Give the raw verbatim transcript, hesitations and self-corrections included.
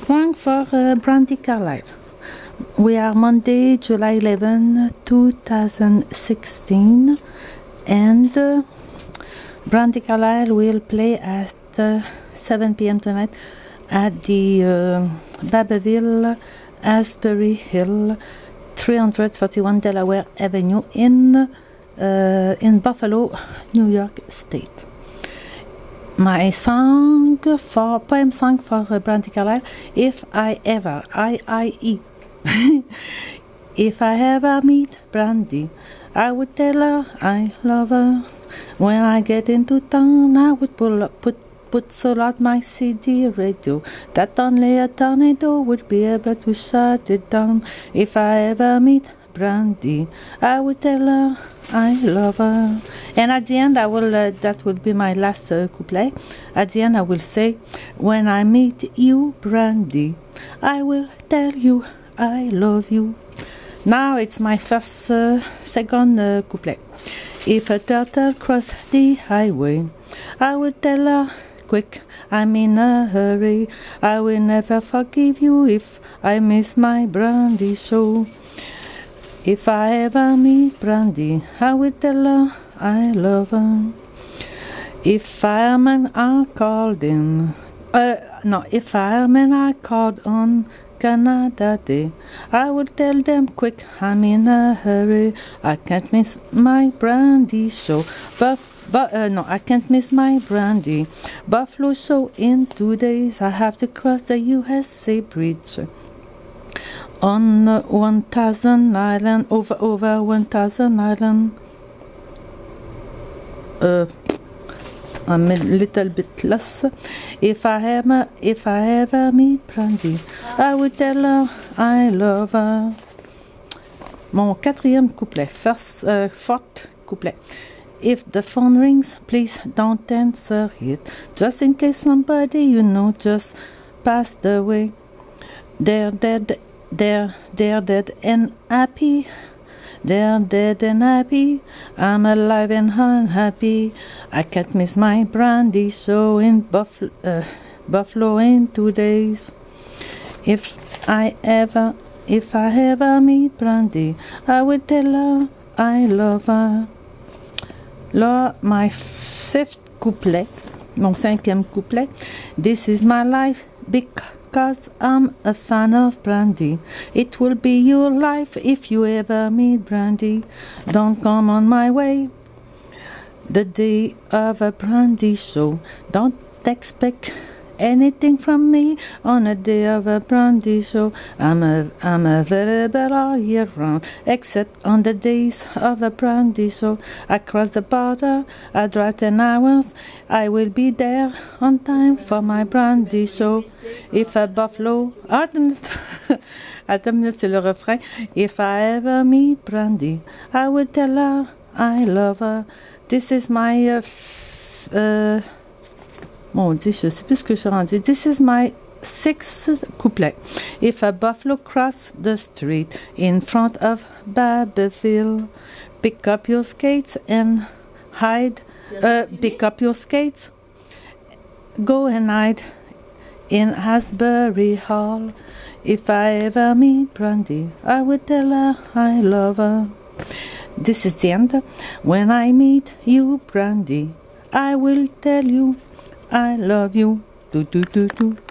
Song for uh, Brandi Carlile. We are Monday, July eleventh, two thousand sixteen, and uh, Brandi Carlile will play at uh, seven p m tonight at the uh, Babbeville, Asbury Hill, three forty-one Delaware Avenue in uh, in Buffalo, New York State. My song for poem song for uh, Brandi Carlile. If I ever, I I E. If I ever meet Brandi, I would tell her I love her. When I get into town, I would pull up, put put so loud my C D radio that only a tornado would be able to shut it down. If I ever meet Brandi, I would tell her I love her. And at the end, I will. Uh, that will be my last uh, couplet. At the end, I will say, when I meet you, Brandi, I will tell you I love you. Now it's my first, uh, second uh, couplet. If a turtle crossed the highway, I would tell her, quick, I'm in a hurry. I will never forgive you if I miss my Brandi show. If I ever meet Brandi, I will tell her I love her. If firemen are called in, uh, no, if firemen are called on Canada Day, I will tell them quick, I'm in a hurry. I can't miss my Brandi show. Buff, but uh, no, I can't miss my Brandi Buffalo show in two days. I have to cross the U S A bridge on uh, one thousand island, over over one thousand island. Uh, I'm a little bit less. If I ever, if I ever meet Brandi, I will tell her I love her. Mon quatrième couplet, first, uh, fourth couplet. If the phone rings, please don't answer it, just in case somebody you know just passed away. They're dead, they're, they're dead and happy. They're dead and happy. I'm alive and unhappy. I can't miss my Brandi show in Buffalo, uh, Buffalo in two days. If I ever, if I ever meet Brandi, I will tell her I love her. Là, my fifth couplet, mon cinquième couplet. This is my life because I'm a fan of Brandi. It will be your life if you ever meet Brandi. Don't come on my way the day of a Brandi show. Don't expect anything from me on a day of a Brandi show. I'm, a, I'm available all year round, except on the days of a Brandi show. I cross the border, I drive ten hours. I will be there on time for my Brandi show. If a Buffalo... Attends une minute, c'est le refrain. If I ever meet Brandi, I will tell her I love her. This is my... Uh, f uh, Mon Dieu, je sais plus ce que je suis rendu. This is my sixth couplet. If a buffalo cross the street in front of Babbeville, pick up your skates and hide. Uh, pick up your skates, go and hide in Asbury Hall. If I ever meet Brandi, I will tell her I love her. This is the end. When I meet you, Brandi, I will tell you I love you. Do do do do.